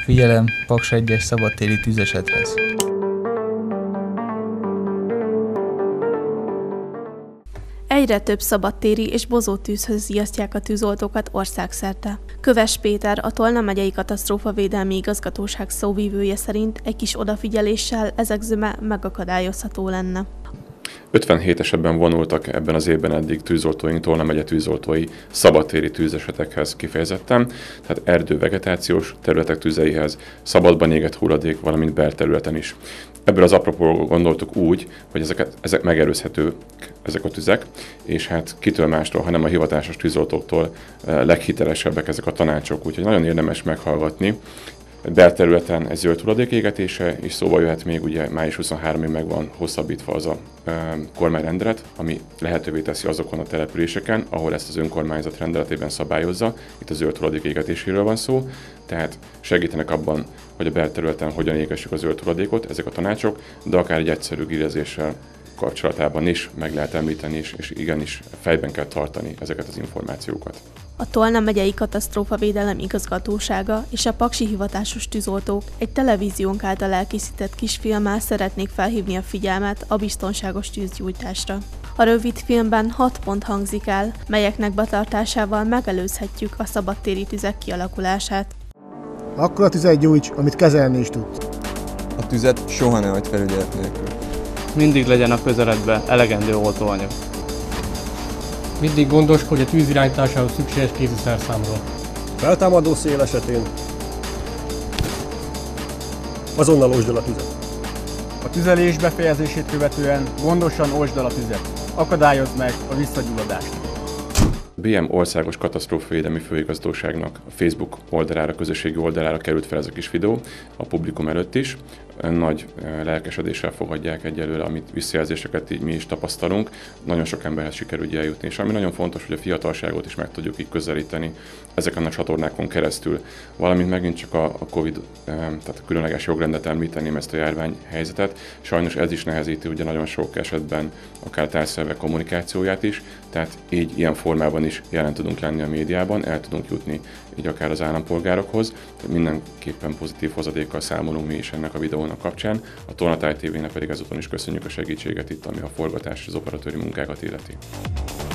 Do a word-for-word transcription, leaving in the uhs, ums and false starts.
Figyelem, Paks egyes szabadtéri tűzesethez. Egyre több szabadtéri és bozóttűzhöz riasztják a tűzoltókat országszerte. Köves Péter, a Tolna megyei katasztrófavédelmi igazgatóság szóvivője szerint egy kis odafigyeléssel ezek zöme megakadályozható lenne. ötvenhét esetben vonultak ebben az évben eddig tűzoltóink, Tolna megye tűzoltói szabadtéri tűzesetekhez kifejezetten, tehát erdő-vegetációs területek tüzeihez, szabadban égett hulladék, valamint belterületen is. Ebből az apropóból gondoltuk úgy, hogy ezeket, ezek megelőzhetők, ezek a tüzek, és hát kitől mástól, hanem a hivatásos tűzoltóktól leghitelesebbek ezek a tanácsok, úgyhogy nagyon érdemes meghallgatni. Belterületen ez zöld hulladék égetése, és szóval jöhet még, ugye május huszonharmadikáig meg van hosszabbítva az a e, kormányrendelet, ami lehetővé teszi azokon a településeken, ahol ezt az önkormányzat rendeletében szabályozza, itt a zöld hulladék égetéséről van szó, tehát segítenek abban, hogy a belterületen hogyan égessük a zöld hulladékot, ezek a tanácsok, de akár egy egyszerű grillezéssel kapcsolatában is meg lehet említeni, és, és igenis fejben kell tartani ezeket az információkat. A Tolna megyei katasztrófavédelem igazgatósága és a paksi hivatásos tűzoltók egy televíziónk által elkészített kisfilmmel szeretnék felhívni a figyelmet a biztonságos tűzgyújtásra. A rövid filmben hat pont hangzik el, melyeknek betartásával megelőzhetjük a szabadtéri tüzek kialakulását. Akkor a tüzet gyújts, amit kezelni is tudsz. A tüzet soha ne hagyd felügyelet nélkül. Mindig legyen a közeledbe elegendő oltóanyag. Mindig gondoskodj a tűz irányításához szükséges kéziszerszámról. Feltámadó szél esetén azonnal osd el a tüzet. A tüzelés befejezését követően gondosan osd el a tüzet. Akadályozd meg a visszagyulladást. A bé em Országos Katasztrófavédelmi Főigazgatóságnak a Facebook oldalára, közösségi oldalára került fel ez a kis videó, a publikum előtt is. Nagy lelkesedéssel fogadják egyelőre, amit visszajelzéseket így mi is tapasztalunk. Nagyon sok emberhez sikerül eljutni, és ami nagyon fontos, hogy a fiatalságot is meg tudjuk így közelíteni ezeken a csatornákon keresztül. Valamint megint csak a Covid, tehát a különleges jogrendet említeném, ezt a járványhelyzetet. Sajnos ez is nehezíti ugye nagyon sok esetben akár társzervek kommunikációját is, tehát így ilyen formában is jelen tudunk lenni a médiában, el tudunk jutni így akár az állampolgárokhoz. Mindenképpen pozitív hozadékkal számolunk mi is ennek a videónak kapcsán. A Tolna Táj té vének pedig ezúton is köszönjük a segítséget itt, ami a forgatás és az operatőri munkákat illeti.